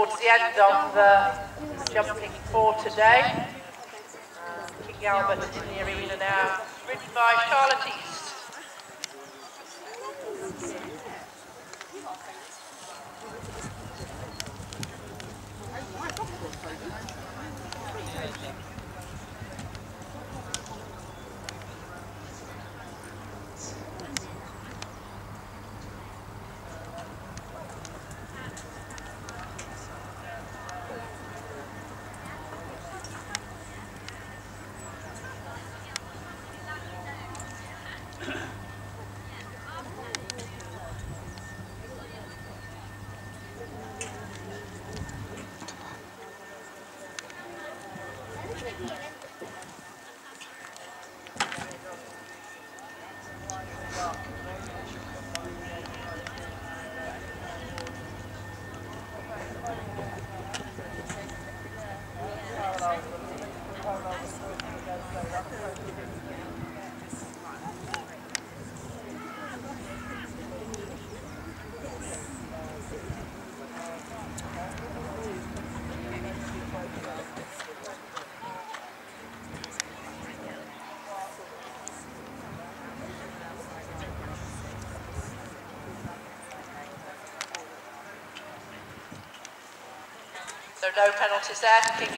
towards the end of the jumping for today. King Albert is in the arena now, ridden by Charlotte East. So no penalties there.